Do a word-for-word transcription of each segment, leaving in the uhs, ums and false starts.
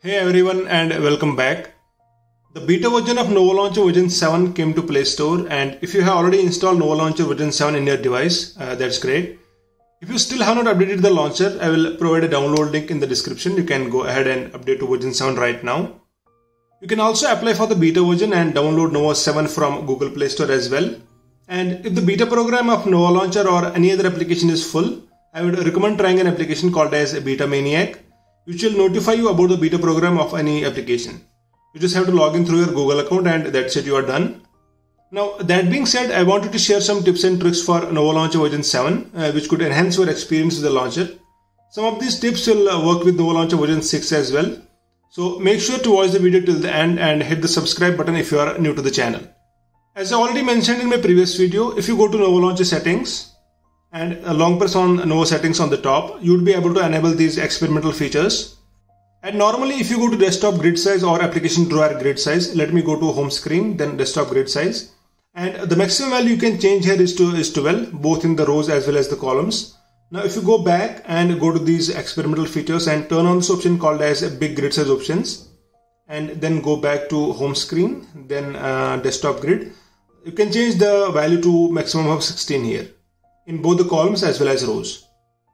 Hey everyone and welcome back. The beta version of Nova Launcher version seven came to Play Store, and if you have already installed Nova Launcher version seven in your device, uh, that's great. If you still have not updated the launcher, I will provide a download link in the description. You can go ahead and update to version seven right now. You can also apply for the beta version and download Nova seven from Google Play Store as well. And if the beta program of Nova Launcher or any other application is full, I would recommend trying an application called as Beta Maniac, which will notify you about the beta program of any application. You just have to log in through your Google account and that's it, you are done. Now that being said, I wanted to share some tips and tricks for Nova Launcher version seven, uh, which could enhance your experience with the launcher. Some of these tips will uh, work with Nova Launcher version six as well. So make sure to watch the video till the end and hit the subscribe button if you are new to the channel. As I already mentioned in my previous video, if you go to Nova Launcher settings, and a long press on Nova settings on the top, you would be able to enable these experimental features. And normally if you go to desktop grid size or application drawer grid size, let me go to home screen, then desktop grid size. And the maximum value you can change here is to is twelve, both in the rows as well as the columns. Now if you go back and go to these experimental features and turn on this option called as big grid size options, and then go back to home screen, then uh, desktop grid, you can change the value to maximum of sixteen here, in both the columns as well as rows.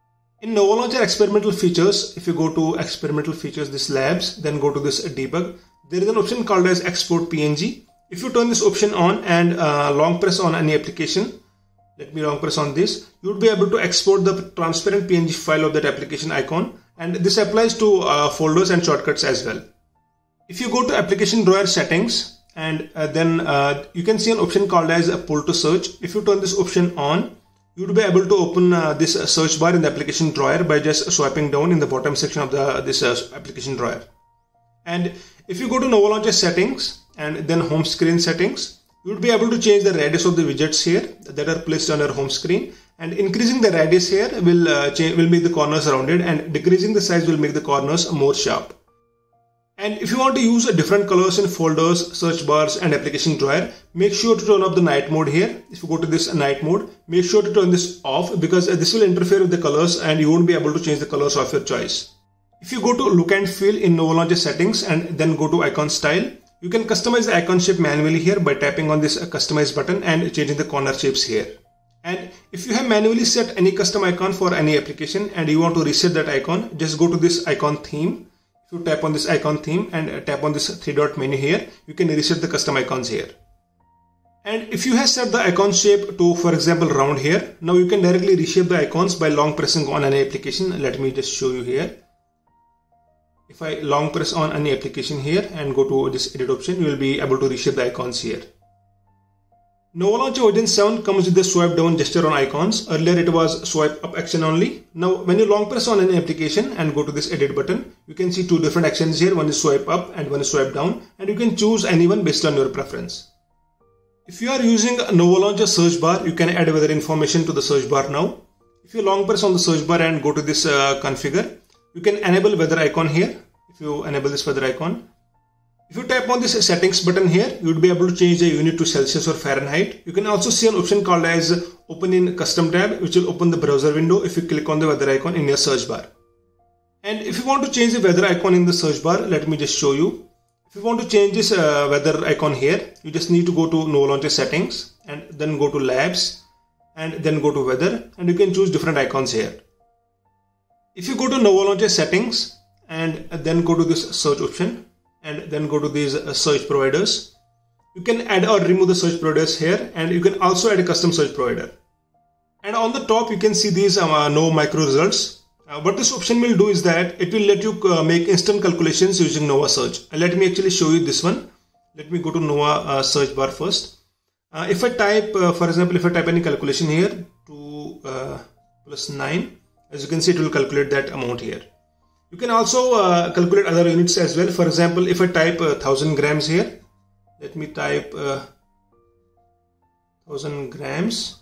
In Nova Launcher experimental features, if you go to experimental features, this labs, then go to this debug, there is an option called as export P N G. If you turn this option on and uh, long press on any application, let me long press on this, you would be able to export the transparent P N G file of that application icon, and this applies to uh, folders and shortcuts as well. If you go to application drawer settings, and uh, then uh, you can see an option called as a pull to search. If you turn this option on, you would be able to open uh, this uh, search bar in the application drawer by just swiping down in the bottom section of the this uh, application drawer. And if you go to Nova Launcher settings and then home screen settings, you would be able to change the radius of the widgets here that are placed on your home screen. And increasing the radius here will uh, change, will make the corners rounded, and decreasing the size will make the corners more sharp. And if you want to use different colors in folders, search bars and application drawer, make sure to turn off the night mode here. If you go to this night mode, make sure to turn this off, because this will interfere with the colors and you won't be able to change the colors of your choice. If you go to look and feel in Nova Launcher settings and then go to icon style, you can customize the icon shape manually here by tapping on this customize button and changing the corner shapes here. And if you have manually set any custom icon for any application and you want to reset that icon, just go to this icon theme. If you tap on this icon theme and tap on this three dot menu here, you can reset the custom icons here. And if you have set the icon shape to, for example, round here, now you can directly reshape the icons by long pressing on any application. Let me just show you here. If I long press on any application here and go to this edit option, you will be able to reshape the icons here. Nova Launcher version seven comes with the swipe down gesture on icons. Earlier it was swipe up action only. Now when you long press on any application and go to this edit button, you can see two different actions here. One is swipe up and one is swipe down, and you can choose any one based on your preference. If you are using Nova Launcher search bar, you can add weather information to the search bar now. If you long press on the search bar and go to this uh, configure, you can enable weather icon here. If you enable this weather icon, if you tap on this settings button here, you would be able to change the unit to Celsius or Fahrenheit. You can also see an option called as open in custom tab, which will open the browser window if you click on the weather icon in your search bar. And if you want to change the weather icon in the search bar, let me just show you. If you want to change this uh, weather icon here, you just need to go to Nova Launcher settings and then go to labs and then go to weather, and you can choose different icons here. If you go to Nova Launcher settings and then go to this search option, and then go to these uh, search providers, you can add or remove the search providers here, and you can also add a custom search provider. And on the top you can see these uh, no micro results. Uh, what this option will do is that it will let you uh, make instant calculations using Nova search. And let me actually show you this one. Let me go to Nova uh, search bar first. Uh, if I type uh, for example, if I type any calculation here, two uh, plus nine, as you can see it will calculate that amount here. You can also uh, calculate other units as well. For example, if I type uh, one thousand grams here, let me type uh, one thousand grams.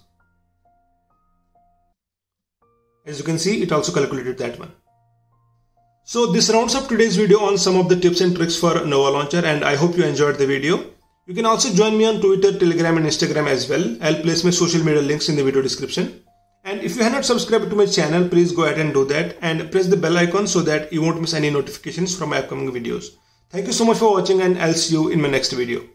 As you can see, it also calculated that one. So this rounds up today's video on some of the tips and tricks for Nova Launcher, and I hope you enjoyed the video. You can also join me on Twitter, Telegram and Instagram as well. I'll place my social media links in the video description. And if you have not subscribed to my channel, please go ahead and do that and press the bell icon so that you won't miss any notifications from my upcoming videos. Thank you so much for watching, and I'll see you in my next video.